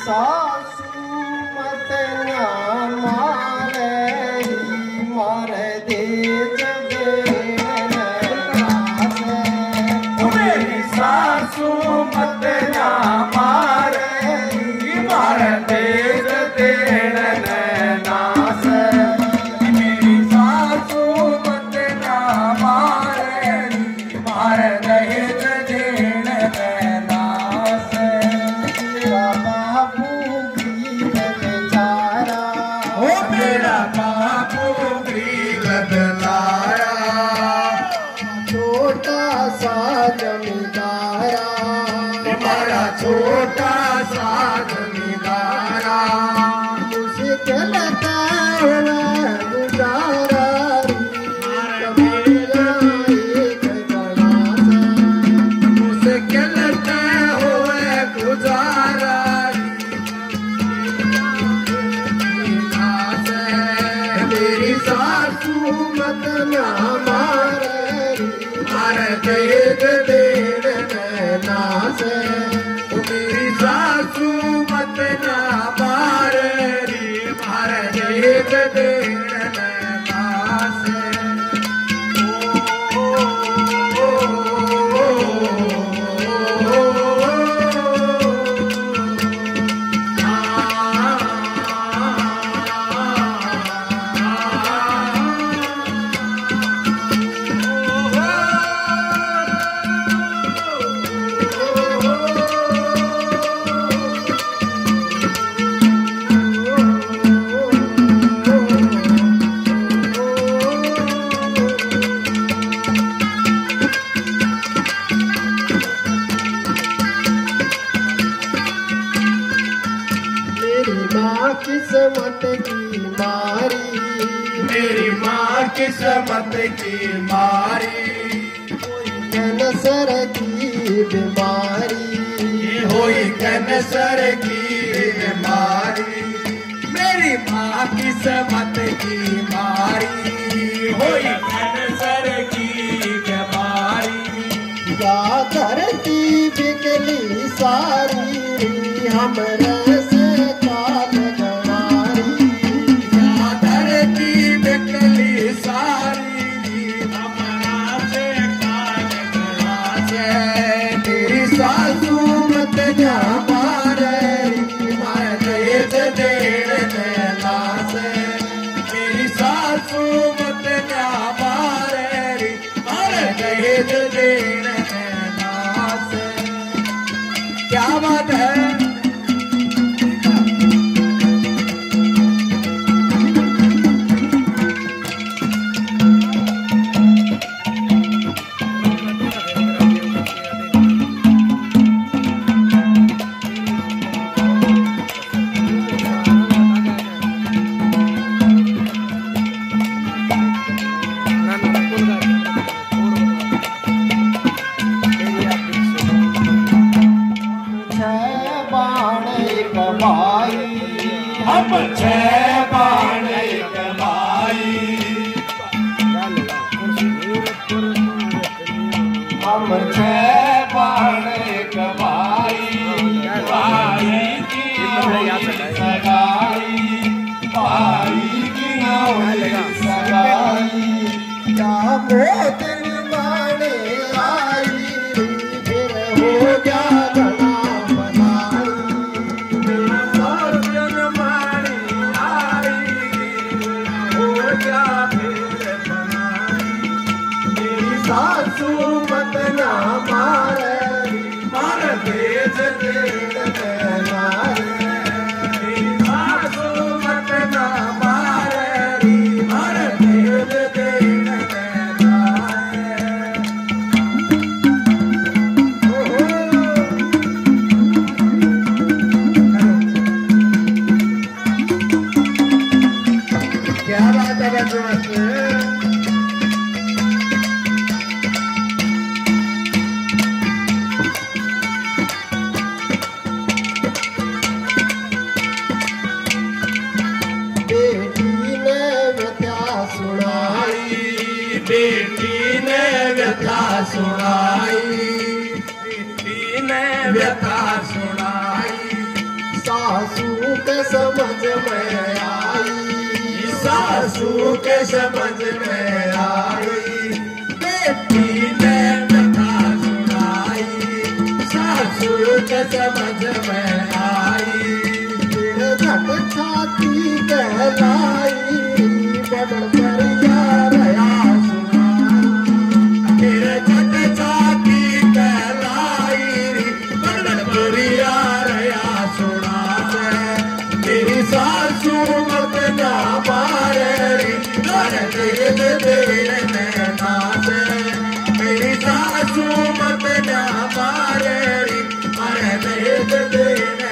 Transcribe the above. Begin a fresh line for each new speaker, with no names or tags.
सासू मत ना मारे मारे दे
मेरी सासू मत ना मारे मारे तेज देण नास। मेरी सासू मत ना मारे मारे दहेज देण नास।
मेरा बाबू गरीब बेचारा
ओ मेरा बाबू गरीब बेचारा
छोटा सा जमींदारा
हमारा छोटा सा जमींदारा
मुश्किल का गुजारा मेरा एक गला
मुश्किल हुए गुजारा
मेरी सासू मत ना मारे
मारे दहेज देण
नास
मेरी सासू मत ना मारे मारे दहेज देण नास।
मेरी माँ किस्मत की मारी
मेरी माँ किस्मत की मारी
कैंसर की बीमारी
हुई कैंसर की बीमारी। मेरी माँ किस्मत की मारी हुई कैंसर की बीमारी।
या धरती बिकली सारी हमरे से काल गवारी
या धरती बिकली सारी हमारा से काल गवा से।
मेरी सासू मत जा मारे
मारे दहेज देण नास। मेरी सासू मत ना मारे मारे दहेज देण नास। क्या बात है। हम छह बाण कमाई हम छह बाण कमाई भाई की सगाई भाई की सगाई
क्या मोदन माने आई फिर हो जा घना बनाई
साजन मारी आई हो जा फिर बनाई।
मेरी सासू मत ना मारे
मार देश देश
मारे
मेरी सासू मत ना मारे मार देश देश
क्या बात है बच्चों
बेटी ने व्यथा सुनाई, बेटी ने व्यथा सुनाई।
समझ में आई,
सासू के समझ में आई, बेटी ने कथा सुनाई, सासू के समझ में आई।
फिर झट छाती कहलाई, बड़ परिया रया सुनाई,
फिर झट छाती कहलाई, बड़ परिया रया सुनाई। तेरी सासू मत ना मारे, घर तेरे तेरे में नाचे, मेरी सासू मत ना मारे, घर तेरे तेरे